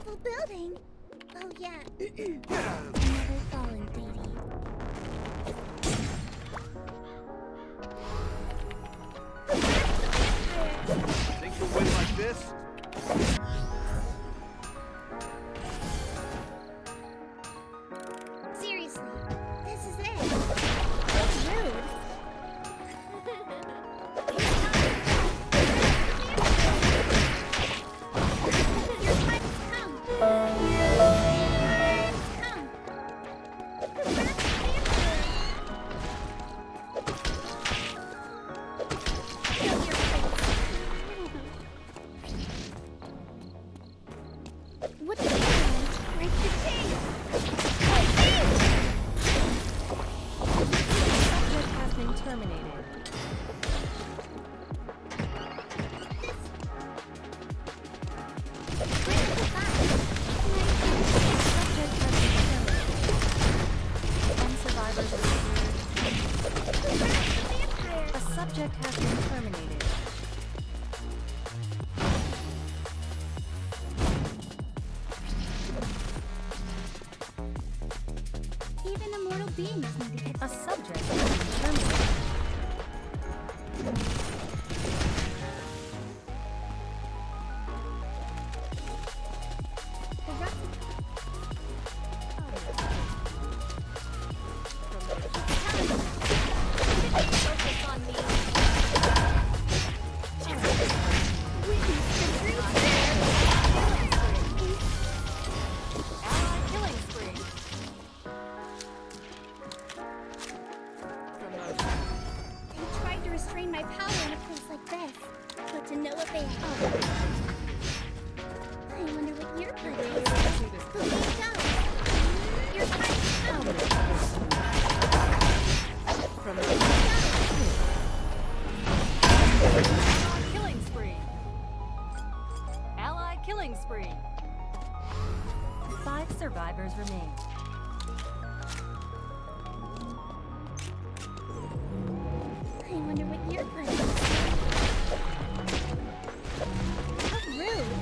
whole building. Oh yeah. Another fallen lady. Think you'll win like this? Seriously, this is it. That's rude. Your time has come. Come. What do you want? Break the chain. Subject has been terminated. A subject has been terminated. Even immortal beings need to get A subject has been terminated. They tried to restrain my power in a place like this, but to no avail. I wonder what your plan is. But we go. Your time is come. Killing spree. Ally killing spree. 5 survivors remain. I wonder what your plan is. How rude.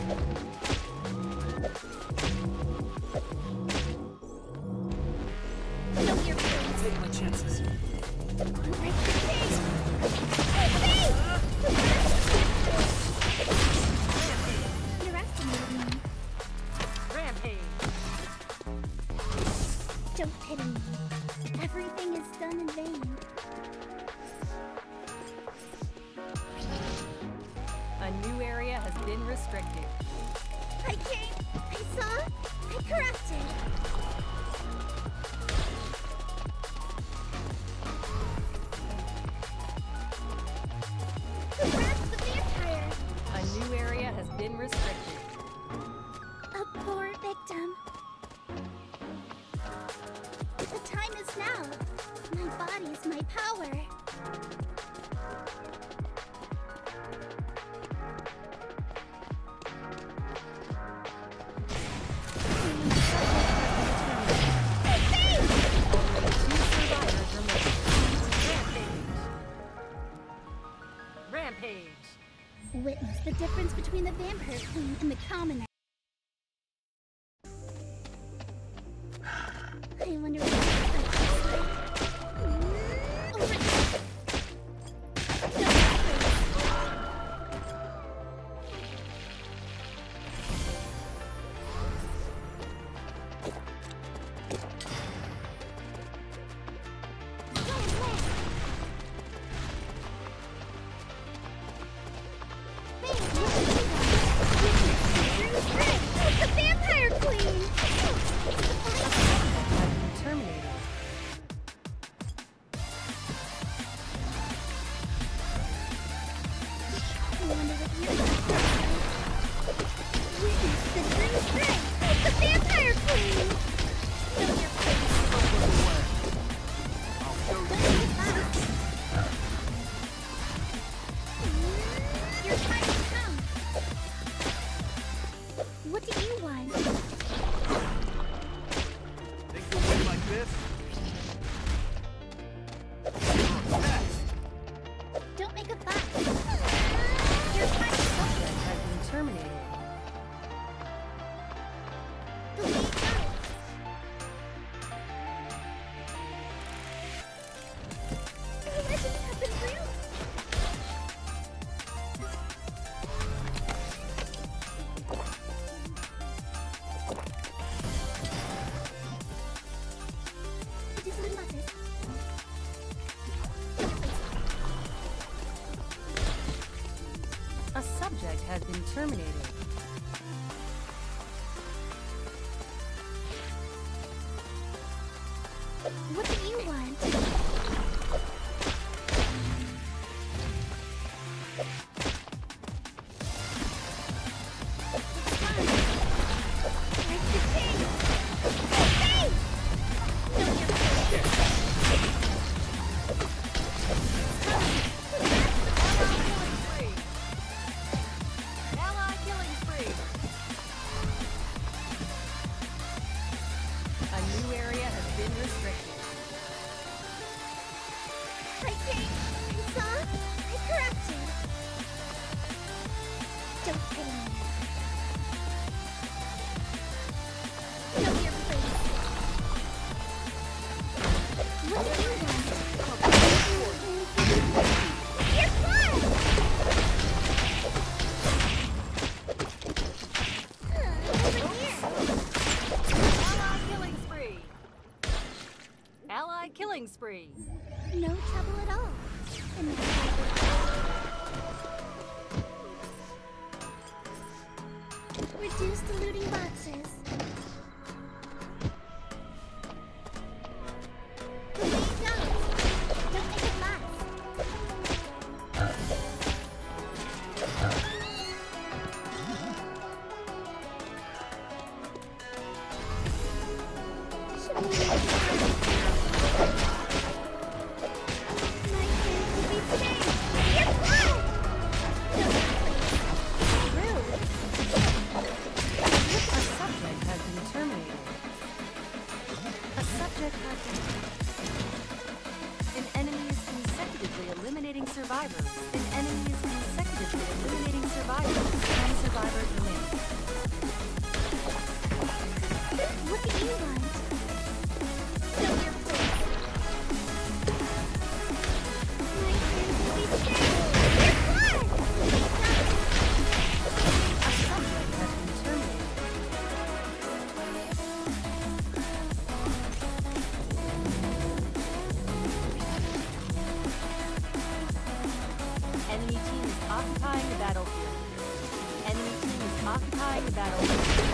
Know your place. Take my chances. Break the cage. Underestimated me. Rampage. Don't pity me. Everything is done in vain. A new area has been restricted. I came, I saw, I corrected. Grab the vampire. A new area has been restricted. A poor victim. The time is now. My body is my power. Rampage. Witness the difference between the vampire queen and the commoner. I wonder what that's like. The vampire queen! Terminated. I wonder what you're Witness the true strength! The vampire queen! Know your place. Your time has come. What do you want? Think you'll win like this? Don't make a fuss. Your time is up. Has been terminated. subject has been terminated. What do you want? Spree. No trouble at all. Reduce the looting boxes. Don't make it last. Enemy team is occupying the battlefield. Enemy team is occupying the battlefield.